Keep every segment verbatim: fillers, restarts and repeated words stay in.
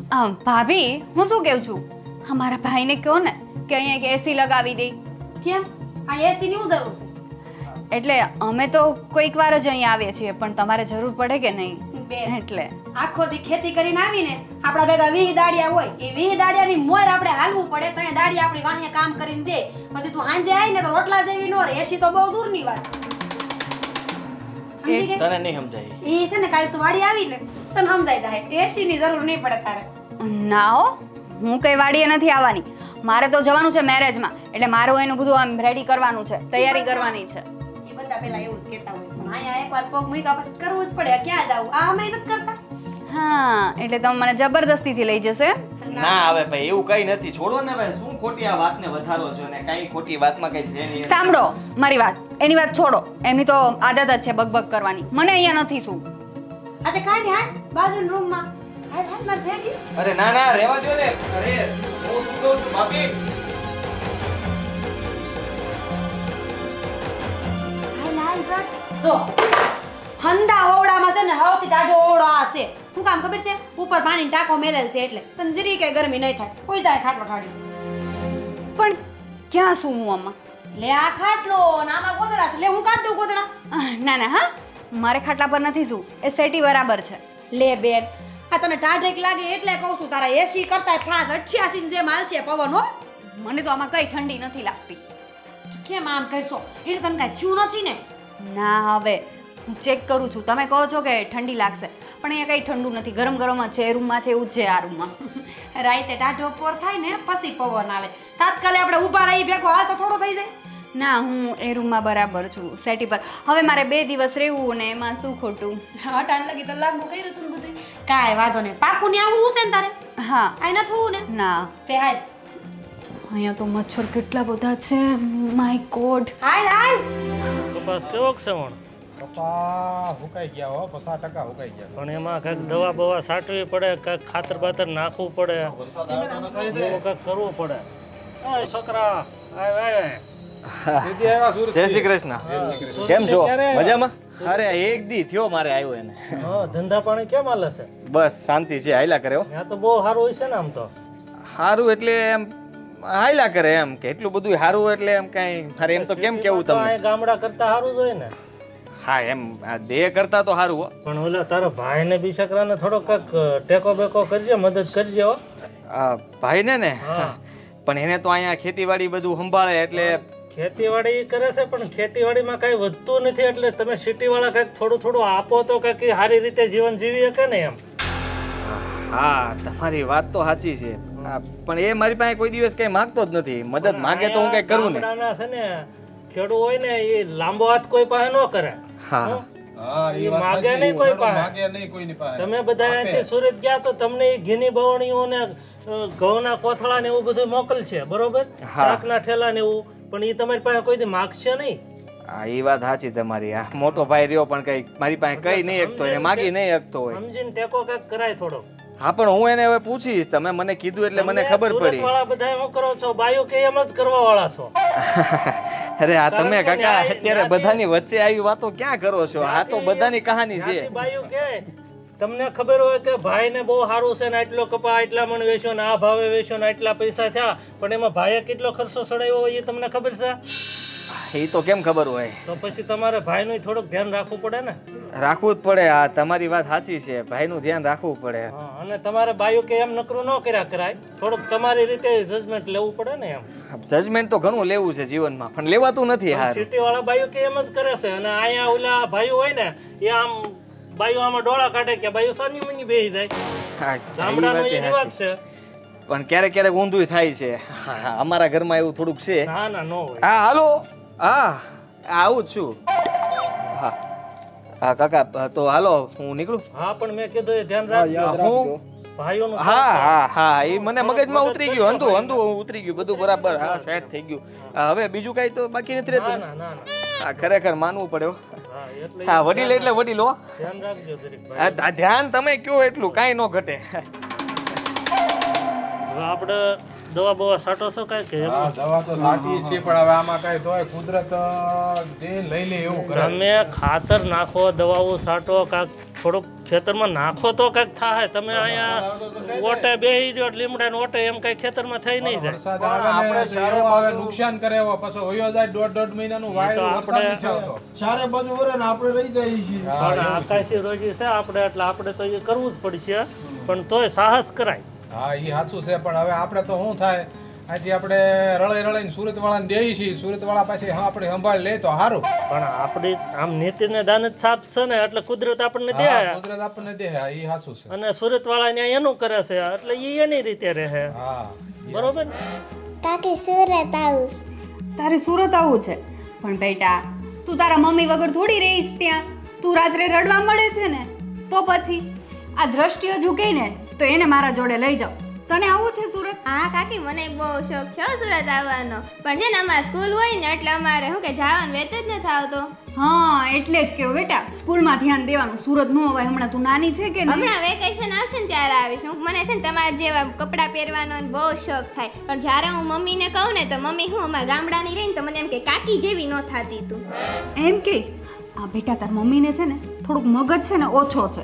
આમ ભાભી હું શું કહું છું અમારા ભાઈને કહો ને કે અહીંયા એક એસી લગાવી દે. કેમ આ એસી ની શું જરૂર છે? એટલે અમે તો કોઈક વાર જ અહીંયા આવીએ છીએ પણ તમારે જરૂર પડે કે નહીં બેન એટલે આખો દી ખેતી કરીને આવીને આપણા ભેગા વીહ દાડિયા હોય એ વીહ દાડિયાની મોર આપણે હાલવું પડે તો એ દાડિયા આપણી વાહે કામ કરીને દે પછી તું હાંજે આવી ને તો રોટલા જેવી નો રહે. એસી તો બહુ દૂરની વાત છે. સમજી ગઈ? તને નહીં સમજાય. ઈ છે ને કાલ તું વાડી આવી ને તને સમજાઈ જાય એસી ની જરૂર નહીં પડે તારે. ના હો હું કઈ વાડીએ નથી આવવાની. મારે તો જવાનું છે મેરેજમાં એટલે મારું એનું બધું આમ રેડી કરવાનું છે તૈયારી કરવાની છે. એ બધા પેલા એવું જ કહેતા હોય પણ અહીંયા એકવાર પગ મૂક્યા પછી કરવું જ પડે. ક્યાં જાવું આ અમે નથી કરતા. હા એટલે તમે મને જબરદસ્તીથી લઈ જશે. ના હવે ભાઈ એવું કઈ નથી. છોડો ને ભાઈ, શું ખોટી આ વાતને વધારો છો ને કઈ ખોટી વાતમાં કઈ છે નહીં. સાંભળો મારી વાત, એની વાત છોડો. એમની તો આદત જ છે બકબક કરવાની. મને અહીંયા નથી શું. આ તે કાઈ હાલ બાજુના રૂમમાં હાલ હાલ માર ભેગી. અરે ના ના રહેવા દો ને. અરે હું શું કહું છું ભાભી? હાલ હાલ સર જો હંદા ઓવડામાં છે ને હવથી ટાઢો ઓવડો આ છે. શું કામ ખબર છે? ઉપર પાણીનો ટાંકો મેલેલ છે એટલે તને જરી કે ગરમી નહીં થાય. કોઈ જાય ખાટલો ઠાડી. પણ ક્યાં શું હું આમાં? લે આ ખાટલો ને આમાં ગોદડા છે. લે હું કાઢ દઉં ગોદડા. આહ, ના ના હા મારે ખાટલા પર નથી શું. એ સેટી બરાબર છે. લે બેન આ તને ટાઢેક લાગે એટલે કહું છું તારા એસી કરતા ફાસ અઠ્યાસી ની જેમ હાલ છે પવન હો. મને તો આમાં કઈ ઠંડી નથી લાગતી. કેમ આમ કહેશો? એટલે તને કાંઈ થયું નથી ને? ના હવે હું ચેક કરું છું. તમે કહો છો કે ઠંડી લાગશે પણ અહીંયા કઈ ઠંડુ નથી. ગરમ ગરમ જ છે. એ રૂમમાં છે એવું જ છે આ રૂમમાં. રાતે ટાઢો પોર થાય ને પછી પવન આવે. તાત્કાલે આપણે ઊભા રહી ભેગો હાલ તો થોડો થઈ જાય. ના હું એ રૂમમાં બરાબર છું સેટી પર. હવે મારે બે દિવસ રહેવું ને એમાં શું ખોટું. હટાણ લગી તો લાગુ કર્યું તું બધું. કાંઈ વાંધો નહીં. પાકું ને આવું છે ને તારે? હા આઈ ન થવું ને? ના તે હાલ અહીંયા તો મચ્છર કેટલા બધા છે. My God. હાલ હાલ કપાસ કેવો છે વણ? કપા હુકાઈ ગયા હો, પચાસ ટકા હુકાઈ ગયા. પણ એમાં કંઈક દવા બવા છાંટવી પડે, કંઈક ખાતર બાતર નાખવું પડે, એવું કંઈક કરવું પડે. ઓય છોકરા આય આય. દીદી આવ્યા સુરત. જય શ્રી કૃષ્ણ. કેમ છો? મજામાં? અરે એક દી થયો મારે આવ્યો એને. હા ધંધા પાણી કેમ હાલે છે? બસ શાંતિ છે. હાયલા કરે હો. ત્યાં તો બહુ સારું હોય છે ને આમ તો. સારું એટલે એમ હાયલા કરે એમ કે એટલું બધું સારું એટલે એમ કઈ મારે એમ તો કેમ કેવું તમને. ગામડા કરતા સારું જ હોય ને. હા એમ દેહ કરતા તો સારું હો. પણ ઓલા તારા ભાઈ ને બી છોકરાને થોડો કંઈક ટેકો બેકો કરજે, મદદ કરજે હો. ભાઈ ને ને હા પણ એને તો અહીંયા ખેતીવાડી બધું સંભાળે એટલે ખેતીવાડી કરે છે પણ ખેતીવાડીમાં કઈ વધતું નથી એટલે તમે સિટી વાળા કઈક થોડું થોડું આપો તો કઈક સારી રીતે જીવન જીવી શકે ને એમ. હા તમારી વાત તો સાચી છે પણ એ મારી પાસે કોઈ દિવસ કઈ માંગતો જ નથી. મદદ માંગે તો હું કઈ કરું ને. ગામડાના છે ને ખેડૂત હોય ને એ લાંબો હાથ કોઈ પાસે ન કરે. હા હા ઈ એ વાત માગે સાચી. નહીં કોઈ પાસે. માગે નહીં કોઈની પાસે. તમે બધા અહીંથી સુરત ગયા તો તમને એ ઘીની બવણીઓ ને ઘઉંના કોથળા ને એવું બધું મોકલશે બરોબર, શાકના ઠેલા ને એવું, પણ એ તમારી પાસે કોઈ દી માગશે નહીં. હા એ વાત સાચી તમારી. આ મોટો ભાઈ રહ્યો પણ કઈ મારી પાસે કઈ નહીં શકતો એને માગી નહીં શકતો હોય. સમજીને ટેકો કઈક કરાય થોડો. હા પણ હું એને હવે પૂછીશ. તમે મને કીધું એટલે મને ખબર પડી. વાળા બધા શું કરો છો? બાયો કે એમ જ કરવા વાળા છો? અરે આ તમે કાકા અત્યારે બધાની વચ્ચે આવી વાતો ક્યાં કરો છો? આ તો બધાની કહાની છે. બાયો કે તમને ખબર હોય કે ભાઈ ને બહુ સારું છે ને આટલો કપા આટલા મણ વેચ્યો ને આ ભાવે વેચ્યો ને આટલા પૈસા થયા, પણ એમાં ભાઈએ કેટલો ખર્ચો ચડાવ્યો હોય એ તમને ખબર છે? એ તો કેમ ખબર હોય? તો પછી તમારે ભાઈનું થોડુંક ધ્યાન રાખવું પડે ને. રાખવું જ પડે. હા તમારી વાત સાચી છે. ભાઈનું ધ્યાન રાખવું પડે. હા અને તમારે બાયું કે એમ નકરું ન કર્યા કરાય. થોડુંક તમારી રીતે જજમેન્ટ લેવું પડે ને એમ. જજમેન્ટ તો ઘણું લેવું છે જીવનમાં પણ લેવાતું નથી. હાર સિટી વાળા બાયું કે એમ જ કરે છે અને અહીંયા ઓલા ભાઈઓ હોય ને એ આમ બાયું આમાં ડોળા કાઢે કે બાયું સાની મની બેસી જાય. ગામડાનો એ રિવાજ છે. પણ ક્યારેક ક્યારેક ઊંધું થાય છે. અમારા ઘરમાં એવું થોડુંક છે. ના ના ન હોય. હા હાલો. હા આવું જ છું. હા હા કાકા તો હાલો હું નીકળું. હા પણ મેં કીધું એ ધ્યાન રાખજો. હું ભાઈઓનું હા હા હા એ મને મગજમાં ઉતરી ગયું. અંધું અંધું ઉતરી ગયું બધું બરાબર. હા સેટ થઈ ગયું. હવે બીજું કઈ તો બાકી નથી રહેતું. ના ના ના. હા ખરેખર માનવું પડ્યો. હા એટલે હા વડીલ એટલે વડીલ હો. ધ્યાન રાખજો જરીક ભાઈ. હા ધ્યાન તમે કયો એટલું કાંઈ ન ઘટે. હવે આપણે દવા બવા છાંટો છો કાંઈ કે એમ? હા દવા તો સાચી છે પણ હવે આમાં કઈ તોય કુદરત જે લઈ લે એવું કરે. તમે ખાતર નાખો, દવાઓ છાંટો, કાંઈક થોડુંક ખેતરમાં નાખો તો કંઈક થાય. તમે અહીંયા ઓટે બેહી જો લીમડા ઓટે એમ કઈ ખેતરમાં થઈ નહીં જાય. વરસાદ આવે ને તો એવો આવે નુકસાન કરે એવો પછી હોયો જાય દોઢ દોઢ મહિનાનું વાયરું વરસાદ નથી આવતો. ચારે બાજુ વરે ને આપણે રહી જઈએ છીએ. પણ આકાશી રોજી છે આપણે એટલે આપણે તો એ કરવું જ પડશે. પણ તોય સાહસ કરાય. હા એ સાચું છે પણ હવે આપણે તો શું થાય અહીંથી આપણે રળાઈ રળાઈને સુરત વાળાને દેવી છીએ સુરત વાળા પાછી હા આપણે સંભાળ લે તો સારું. પણ આપણી આમ નીતિને દાન જ સાપ છે ને એટલે કુદરત આપણને દે. હા, કુદરત આપણને દે હા એ સાચું છે. અને સુરત વાળા ને એનું કરે છે એટલે એ એની રીતે રહે. હા બરોબર. કાકી સુરત આવું તારે સુરત આવવું છે પણ બેટા તું તારા મમ્મી વગર થોડી રહીશ ત્યાં. તું રાત્રે રડવા મળે છે ને તો પછી આ દ્રષ્ટિ હજુ કહી ને તો એને મારા જોડે લઈ જાઓ. તને આવું છે સુરત? હા કાકી મને બહુ શોખ છે હો સુરત આવવાનો પણ છે ને અમારે સ્કૂલ હોય ને એટલે અમારે શું કે જવાનું વેત જ નથી આવતો. હા એટલે જ કેવું બેટા સ્કૂલમાં ધ્યાન દેવાનું. સુરત નો હવે હમણાં તું નાની છે કે નહીં? હમણાં વેકેશન આવશે ને ત્યારે આવીશ હું. મને છે ને તમારા જેવા કપડાં પહેરવાનો બહુ શોખ થાય પણ જ્યારે હું મમ્મીને કહું ને તો મમ્મી હું અમારા ગામડાની રહીને તો મને એમ કે કાકી જેવી ન થતી તું એમ કે આ બેટા તાર મમ્મીને છે ને થોડુંક મગજ છે ને ઓછો છે.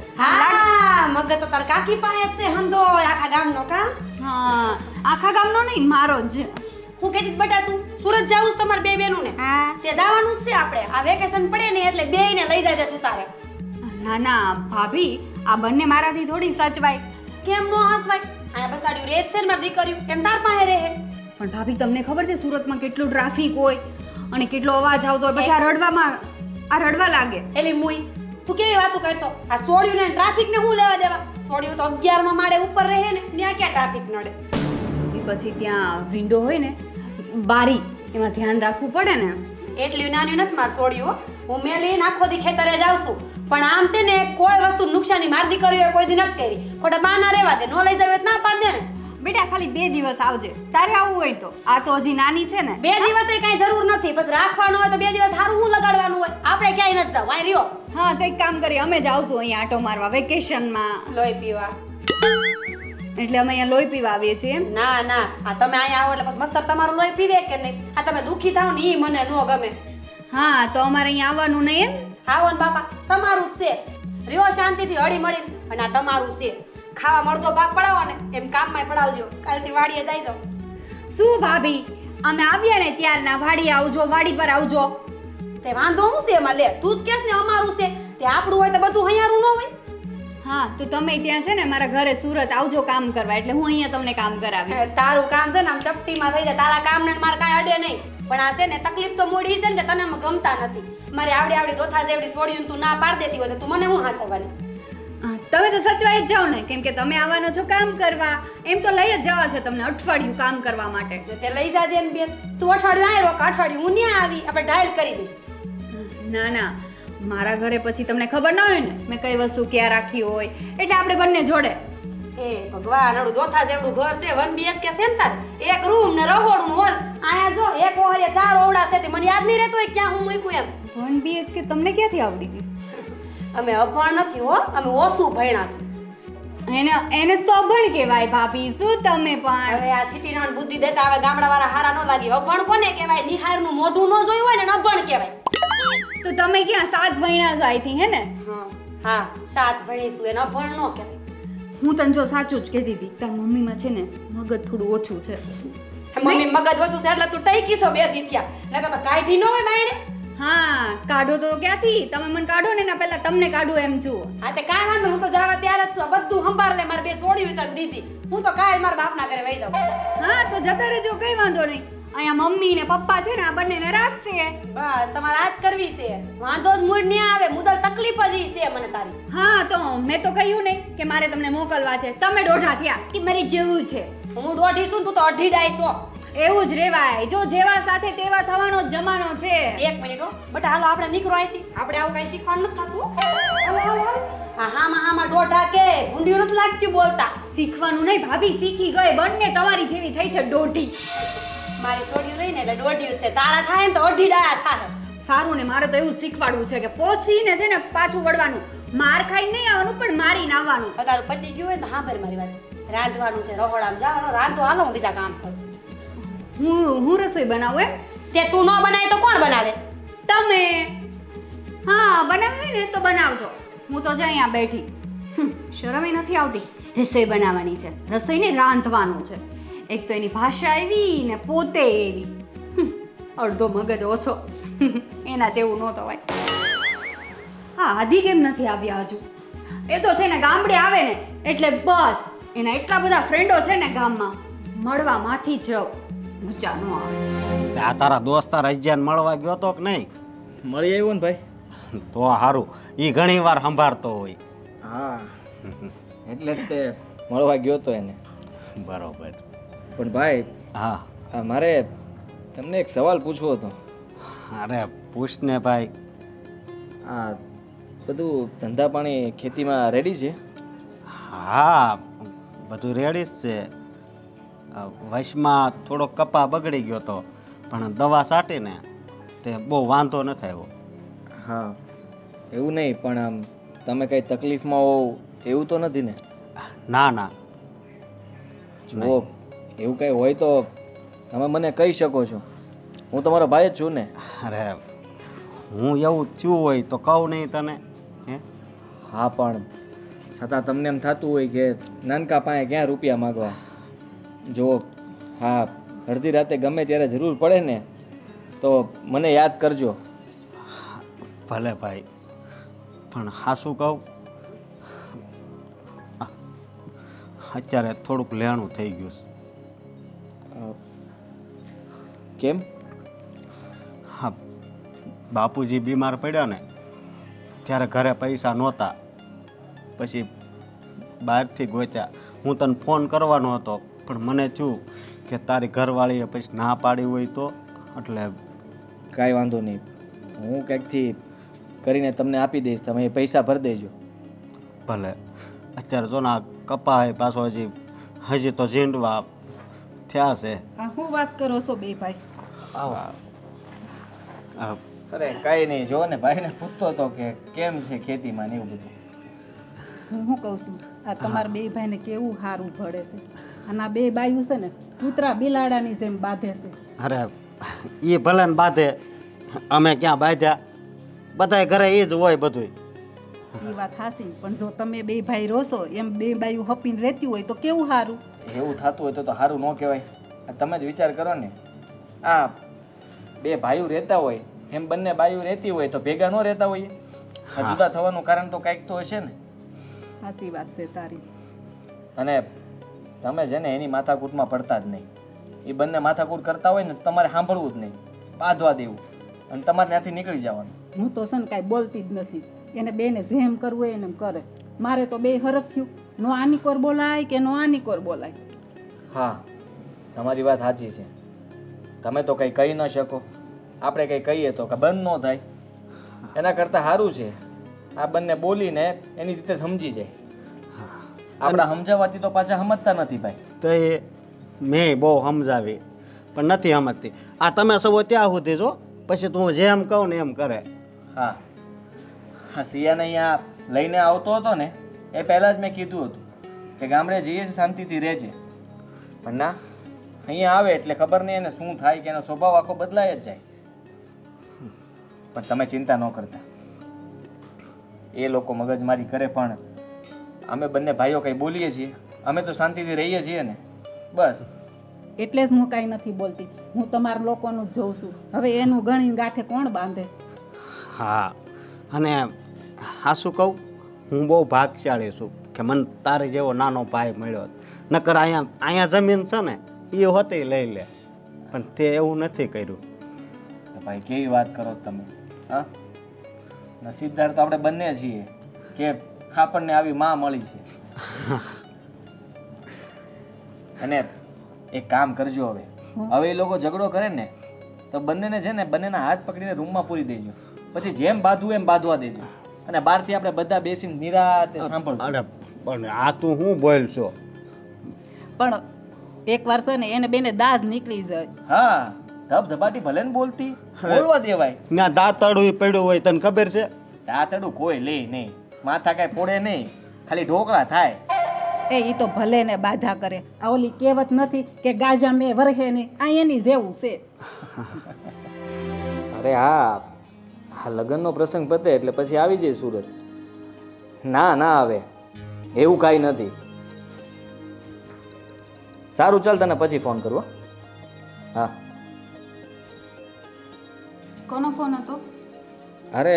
હા મગજ તો તાર કાકી પાસે જ છે હંધો આખા ગામનો કા. હા આખા ગામનો નહીં મારો જ. હું કહેતી હતી, બેટા તું સુરત જાવું છે તમારે બે બેનું ને? હા તે જવાનું જ છે આપણે. આ વેકેશન પડે ને એટલે બેયને લઈ જાય તું તારે. ના ના ભાભી આ બંને મારાથી થોડી સચવાય. કેમ નો હસવાય? આ બસાડ્યું રેત છે ને મારી દીકરીઓ એમ તાર પાસે રહે. પણ ભાભી તમને ખબર છે સુરતમાં કેટલું ટ્રાફિક હોય અને કેટલો અવાજ આવતો હોય પછી આ રડવામાં આ રડવા લાગે. એલી મુઈ તું કેવી વાતો કરશો? આ સોડ્યું ને ટ્રાફિક ને હું લેવા દેવા? સોડ્યું તો અગિયાર માં માળે ઉપર રહે ને ત્યાં ક્યાં ટ્રાફિક નડે? પછી ત્યાં વિન્ડો હોય ને બારી એમાં ધ્યાન રાખવું પડે ને. એટલી નાની નથી માર સોડ્યું. હું મેલી આખો દી ખેતરે જાઉં છું પણ આમ છે ને કોઈ વસ્તુ નુકસાની માર દીકરીઓ કોઈ દી નથી કરી. ખોટા બાના રહેવા દે. નો લઈ જાવ ના પાડ દે ને. બેટા ખાલી બે દિવસ આવજે તારે આવવું હોય તો. આ તો હજી નાની છે ને. બે દિવસે કઈ જરૂર નથી. બસ રાખવાનું હોય તો બે દિવસ સારું હું લગાડવાનું હોય. આપણે ક્યાંય નથી જાવ. અહીં રહ્યો. હા તો એક કામ કરીએ અમે જ આવશું અહીંયા આટો મારવા વેકેશનમાં લોહી પીવા. એટલે અમે અહીંયા લોહી પીવા આવીએ છીએ એમ? ના ના આ તમે અહીંયા આવો એટલે બસ મસ્તર તમારું લોહી પીવે કે નહીં? આ તમે દુખી થાવ ને ઈ મને નો ગમે. હા તો અમારે અહીંયા આવવાનું નહીં એમ? આવો ને બાપા તમારું જ છે. રહ્યો શાંતિથી હળી મળીને અને આ તમારું છે. ખાવા મળતો ભાગ પડાવો ને એમ કામમાં પડાવજો. કાલથી વાડીએ જાય જાવ. શું ભાભી અમે આવ્યા ને ત્યારના વાડી આવજો વાડી પર આવજો. તે વાંધો શું છે એમાં? લે તું જ કેસ ને અમારું છે તે આપણું હોય તો બધું હૈયારું ન હોય. હા તો તમે ત્યાં છે ને મારા ઘરે સુરત આવજો કામ કરવા એટલે હું અહીંયા તમને કામ કરાવી. તારું કામ છે ને આમ ચપટીમાં થઈ જાય. તારા કામ ને મારે કાંઈ અડે નહીં. પણ આ છે ને તકલીફ તો મોડી છે ને કે તને અમે ગમતા નથી. મારે આવડી આવડી દોથા જેવડી છોડ્યું તું ના પાડ દેતી હોય તો તું મને હું હાસવાની? તમે તો સચવાઈ જ જાઓ ને કેમ કે તમે આવવાનો છો કામ કરવા. એમ તો લઈ જ જવા છે તમને અઠવાડિયું કામ કરવા માટે. તે લઈ જાજે ને બેન. તું અઠવાડિયું આય રોક અઠવાડિયું હું ન્યા આવી આપણે ઢાઈલ કરી દઈ. ના ના મારા ઘરે પછી તમને ખબર ના હોય ને મેં કઈ વસ્તુ ક્યાં રાખી હોય એટલે આપણે બંને જોડે. એ ભગવાન અડું દોથા જેવડું ઘર છે વન બીએચકે છે ને તારે? એક રૂમ ને રહોડું હોલ. આયા જો એક ઓહરે ચાર ઓરડા છે તે મને યાદ નહીં રહેતો હોય ક્યાં હું મૂક્યું એમ. વન બીએચકે તમને ક્યાંથી આવડી ગયું? અમે અભણ નથી હો અમે ઓછું ભણ્યા છે. એને એને તો અભણ કહેવાય ભાભી. શું તમે પણ હવે આ સિટીના બુદ્ધિ દેતા હવે ગામડા વાળા હારા ન લાગી. અભણ કોને કહેવાય? નિહારનું મોઢું ન જોયું હોય ને અભણ કહેવાય. તો તમે ક્યાં સાત ભણ્યા છો આઈ થિંક હે ને? હા હા સાત ભણીશું એને અભણ ન કહેવાય. હું તને જો સાચું જ કહેતી હતી તાર મમ્મીમાં છે ને મગજ થોડું ઓછું છે. મમ્મી મગજ ઓછું છે એટલે તું ટઈકી છો બે દી થયા. નકર તો કાઢી ન હોય બાયણે. હા કાઢો તો ક્યાંથી? તમે મને કાઢો ને એના પહેલા તમને કાઢું એમ છું. હા તે કાંઈ વાંધો હું તો જાવા ત્યારે જ છું. બધું સંભાળ લે. મારે બે છોડ્યું તને દીધી. હું તો કાલ મારા બાપના ઘરે વહી જાઉં. હા તો જતા રહેજો કઈ વાંધો નહીં. અહીંયા મમ્મી ને પપ્પા છે ને આ બંનેને રાખશે. બસ તમારે આજ કરવી છે. વાંધો જ મૂડ નહીં આવે. મુદલ તકલીફ જ ઈ છે મને તારી. હા તો મેં તો કહ્યું નહીં કે મારે તમને મોકલવા છે. તમે દોઢા થયા કે મારે જેવું છે. હું દોઢી છું તું તો અઢી ડાય છો. એવું જ રેવાય. જો જેવા સાથે તેવા થવાનો જ જમાનો છે. એક મિનિટ હો બટા હાલો આપણે નીકળો અહીંથી. આપણે આવું કઈ શીખવાનું નથી થતું. હાલો હાલો હાલો. હા હામાં હામાં દોઢા કે ભૂંડિયું નથી લાગતું બોલતા. શીખવાનું નહીં ભાભી શીખી ગઈ. બંને તમારી જેવી થઈ છે દોઢી. મારી છોડ્યું રહી ને એટલે દોઢિયું છે. તારા થાય ને તો અઢી ડાયા થાય. સારું ને મારે તો એવું જ શીખવાડવું છે કે પોછીને છે ને પાછું વળવાનું. માર ખાઈ નહીં આવવાનું પણ મારીને આવવાનું. તારું પતિ ગયું હોય ને તો સાંભળ મારી વાત. રાંધવાનું છે રહોડામાં જવાનું. રાંધો હાલો હું બીજા કામ કરું. હું હું રસોઈ બનાવું એમ? તે તું ન બનાવે તો કોણ બનાવે? તમે. હા બનાવી ને તો બનાવજો. હું તો જ અહીંયા બેઠી. હમ, શરમે નથી આવતી. રસોઈ બનાવવાની છે, રસોઈને રાંધવાનું છે. એક તો એની ભાષા એવી ને પોતે એવી. હમ, અડધો મગજ ઓછો. એના જેવું ન થવાય. હા, આદિ કેમ નથી આવ્યા હજુ? એ તો છે ને ગામડે આવે ને એટલે બસ એના એટલા બધા ફ્રેન્ડો છે ને ગામમાં, મળવામાંથી જ ઊંચા ન આવે. આ તારા દોસ્તાર અજ્જાન મળવા ગયો તો કે નહીં? મળી આવ્યો ને ભાઈ. તો સારું, એ ઘણી વાર સંભાળતો હોય. હા, એટલે જ તે મળવા ગયો તો એને. બરોબર. પણ ભાઈ, હા, આ મારે તમને એક સવાલ પૂછવો હતો. અરે પૂછ ને ભાઈ. આ બધું ધંધા પાણી ખેતીમાં રેડી છે? હા, બધું રેડી જ છે. વશમાં થોડો કપા બગડી ગયો તો, પણ દવા છાંટીને તે બહુ વાંધો ન થયો. હા, એવું નહીં, પણ આમ તમે કંઈ તકલીફમાં હો એવું તો નથી ને? ના ના, જુઓ, એવું કંઈ હોય તો તમે મને કહી શકો છો. હું તમારો ભાઈ જ છું ને. અરે હું એવું થયું હોય તો કહું નહીં તને? હે? હા, પણ છતાં તમને એમ થતું હોય કે નાનકા પાસે ક્યાં રૂપિયા માગવા. જો, હા, અડધી રાતે ગમે ત્યારે જરૂર પડે ને તો મને યાદ કરજો. ભલે ભાઈ, પણ હા શું કહું, અત્યારે થોડુંક લેણું થઈ ગયું છે. અ, કેમ? હા, બાપુજી બીમાર પડ્યા ને ત્યારે ઘરે પૈસા નહોતા, પછી બહારથી ગોત્યા. હું તને ફોન કરવાનો હતો, પણ મને થયું કે તારી ઘરવાળીએ પછી ના પાડી હોય તો, એટલે કાંઈ વાંધો નહીં, હું કંઈકથી કરીને તમને આપી દઈશ, તમે એ પૈસા ભરી દેજો. ભલે. અત્યારે જો ના કપા હે પાછો હજી હજી તો ઝીંડવા થયા છે. આ શું વાત કરો છો બે ભાઈ? આવો. આ અરે કાંઈ નહીં, જો ને ભાઈને પૂછતો હતો કે કેમ છે ખેતીમાં ને એવું બધું. હું શું કહું છું, આ તમારા બે ભાઈને કેવું સારું ભળે છે. અને આ બે બાયું છે ને કૂતરા બિલાડાની જેમ બાંધે છે. અરે એ ભલે ને બાંધે, અમે ક્યાં બાંધ્યા, બધાય ઘરે એ જ હોય બધું. એ વાત હાસી, પણ જો તમે બે ભાઈ રોશો એમ બે બાયું હપીને રહેતી હોય તો કેવું સારું. એવું થતું હોય તો તો સારું ન કહેવાય. તમે જ વિચાર કરો ને, આ બે ભાઈઓ રહેતા હોય એમ બંને બાઈઓ રહેતી હોય તો ભેગા ન રહેતા હોઈએ? આ જુદા થવાનું કારણ તો કંઈક તો હશે ને. સાચી વાત છે તારી. અને તમે છે ને એની માથાકૂટમાં પડતા જ નહીં. એ બંને માથાકૂટ કરતા હોય ને તમારે સાંભળવું જ નહીં, બાંધવા દેવું અને તમારે ત્યાંથી નીકળી જવાનું. હું તો છે ને કાંઈ બોલતી જ નથી. એને બેને જેમ કરવું હોય એને એમ કરે. મારે તો બે હરખ થયું, નો આની કોર બોલાય કે નો આની કોર બોલાય. હા, તમારી વાત સાચી છે. તમે તો કંઈ કહી ન શકો, આપણે કંઈ કહીએ તો કે બંધ ન થાય. એના કરતાં સારું છે આ બંને બોલીને એની રીતે સમજી જાય. આપણા સમજાવવાથી તો પાછા સમજતા નથી ભાઈ. તો એ મેં બહુ સમજાવી પણ નથી સમજતી. આ તમે સૌ ત્યાં સુધી જો, પછી તું જેમ કહું ને એમ કરે. હા હા, સિયાને અહીંયા લઈને આવતો હતો ને એ પહેલાં જ મેં કીધું હતું કે ગામડે જઈએ છીએ શાંતિથી રહેજે. પણ ના, અહીંયા આવે એટલે ખબર નહીં એને શું થાય કે એનો સ્વભાવ આખો બદલાય જ જાય. પણ તમે ચિંતા ન કરતા, એ લોકો મગજમારી કરે પણ અમે બંને ભાઈઓ કંઈ બોલીએ છીએ, અમે તો શાંતિથી રહીએ છીએ ને બસ. એટલે જ હું કાંઈ નથી બોલતી. હું તમારા લોકોનું જ જોઉં છું. હવે એનું ગણી ગાંઠે કોણ બાંધે? હા, અને હા શું કહું, હું બહુ ભાગશાળી છું કે મને તારે જેવો નાનો ભાઈ મળ્યો. નકર અહીંયા અહીંયા જમીન છે ને એ હોતી લઈ લે, પણ તે એવું નથી કર્યું. ભાઈ કેવી વાત કરો તમે? હા, નસીબદાર તો આપણે બંને છીએ કે આપણને આવી માં મળી છે. અને એક કામ કરજો, હવે હવે એ લોકો ઝઘડો કરે ને તો બંનેને છે ને બંનેના હાથ પકડીને રૂમમાં પૂરી દેજો, પછી જેમ બાંધવું એમ બાંધવા દેજો, અને બહારથી આપણે બધા બેસીને નિરાતે સાંભળજો. અરે પણ આ તું શું બોલશો? પણ એક વાર છે ને એને બેને દાજ નીકળી જાય. હા, ધબધબાટી ભલે ને બોલતી, બોલવા દેવાય. ના દાંતડું પડ્યું હોય તને ખબર છે? દાંતડું કોઈ લે નહીં, માથા કાંઈ ફોડે નહીં, ખાલી ઢોકળા થાય. એ ઈ તો ભલે ને બાધા કરે. આ ઓલી કહેવત નથી કે ગાજા મેં વરહે નહીં, આ એની જેવું છે. અરે હા, આ લગ્નનો પ્રસંગ પતે એટલે પછી આવી જાય સુરત. ના ના આવે, એવું કાંઈ નથી. સારું ચાલ, તને પછી ફોન કરું. હો. હા. કોનો ફોન હતો? અરે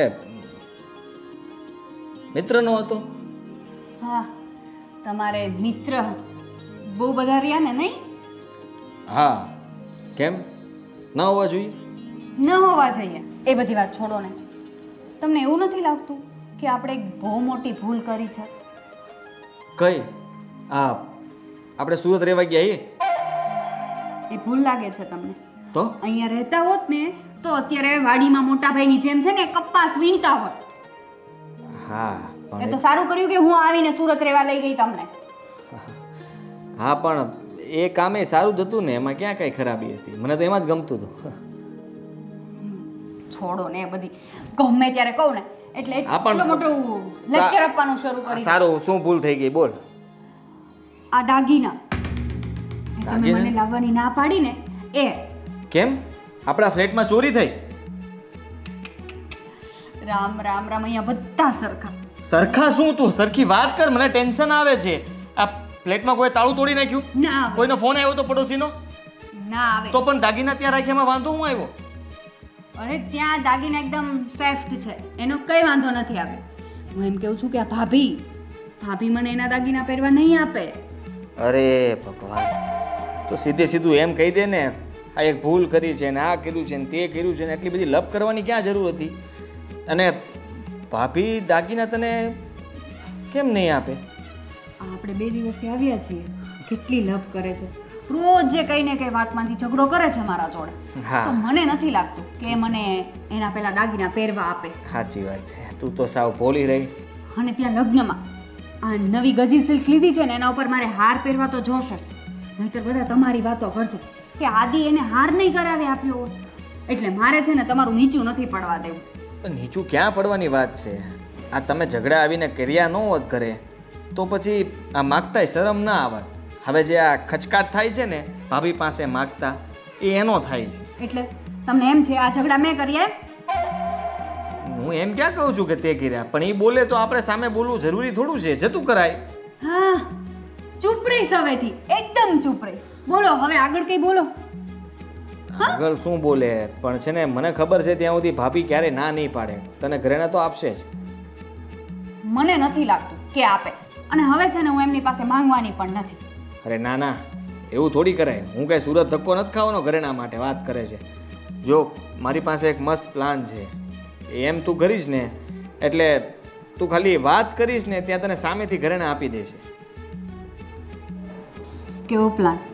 મિત્રનો હતો. હા, તમારે મિત્ર બહુ બધા રહ્યા ને, નહીં? હા. કેમ ન હોવા જોઈએ? ન હોવા જોઈએ. એ બધી વાત છોડો ને. તમને એવું નથી લાગતું કે આપણે એક બહુ મોટી ભૂલ કરી છે? કઈ? આ આપણે સુરત રહેવા ગયા એ એ ભૂલ લાગે છે તમને? તો અહીંયા રહેતા હોત ને તો અત્યારે વાડીમાં મોટા ભાઈની જેમ છે ને કપાસ વીણતા હોત. હા એ પણ તો સારું કર્યું કે હું આવીને સુરત રહેવા લઈ ગઈ તમને. હા પણ એ કામે સારું જ હતું ને, એમાં ક્યાં કઈ ખરાબી હતી? મને તો એમાં જ ગમતું હતું. છોડો ને એ બધી. ગમે ત્યારે કહું ને એટલે હા, પણ- એટલું મોટું લેક્ચર આપવાનું શરૂ કરી. સારું, શું ભૂલ થઈ ગઈ બોલ. આ દાગીના જે તમે દાગીના? મને લાવવાની ના પાડી ને એ. કેમ? આપણા ફ્લેટમાં ચોરી થઈ? રામ રામ રામ, અહીંયા બધા સરખા. સરખા શું? તું સરખી વાત કર, મને ટેન્શન આવે છે. આ ફ્લેટમાં કોઈ તાળું તોડી નાખ્યું? ના આવે. કોઈનો ફોન આવ્યો તો પડોશીનો? ના આવે. તો પણ દાગીના ત્યાં રાખ્યામાં વાંધો શું આવ્યો? અરે ત્યાં દાગીના એકદમ સેફ્ટ છે, એનો કઈ વાંધો નથી આવે. હું એમ કહું છું કે આ ભાભી ભાભી મને એના દાગીના પહેરવા નહીં આપે. અરે ભગવાન, તો સીધે સીધું એમ કહી દે ને, આ એક ભૂલ કરી છે ને, આ કર્યું છે ને, તે કર્યું છે ને, એટલી બધી લપ કરવાની ક્યાં જરૂર હતી? અને ભાભી દાગીના તને કેમ નહીં આપે? આપણે બે દિવસથી આવ્યા છીએ, કેટલી લપ કરે છે. રોજ જે કઈ ને કઈ વાતમાંથી ઝઘડો કરે છે મારા જોડે. હા. તો મને નથી લાગતું કે મને એના પેલા દાગીના પહેરવા આપે. સાચી વાત છે, તું તો સાવ ભોળી રહી. અને ત્યાં લગ્નમાં આ નવી ગજી સિલ્ક લીધી છે ને એના ઉપર મારે હાર પહેરવા તો જોશે, નહીતર બધા તમારી વાતો કરશે કે આદિ એને હાર નહીં કરાવી આપ્યો હોય. એટલે મારે છે ને તમારું નીચું નથી પડવા દેવું. પણ નીચું ક્યાં પડવાની વાત છે? આ તમે ઝઘડા આવીને કર્યા ન હોત ઘરે તો પછી આ માગતાય શરમ ના આવત. હવે જે આ ખચકાટ થાય છે ને ભાભી પાસે માગતા, એ એનો થાય છે. એટલે તમને એમ છે આ ઝઘડા મેં કર્યા એમ? હું એમ ક્યાં કહું છું કે તે કર્યા, પણ એ બોલે તો આપણે સામે બોલવું જરૂરી થોડું છે? જતું કરાય. હા, ચૂપ રહીશ હવેથી, એકદમ ચૂપ રહીશ. બોલો હવે આગળ કઈ બોલો. આગળ શું બોલે? પણ છે ને મને ખબર છે ત્યાં સુધી ભાભી ક્યારે ના નહીં પાડે. તને ઘરેણા તો આપશે જ. મને નથી લાગતું કે આપે, અને હવે છે ને હું એમની પાસે માંગવાની પણ નથી. અરે ના ના, એવું થોડી કરાય. હું કઈ સુરત ધક્કો નથી ખાવાનો ઘરેણા માટે વાત કરે છે. જો મારી પાસે એક મસ્ત પ્લાન છે, એમ તું કરીશ ને એટલે તું ખાલી વાત કરીશ ને ત્યાં તને સામેથી ઘરેણા આપી દેશે. કેવો પ્લાન?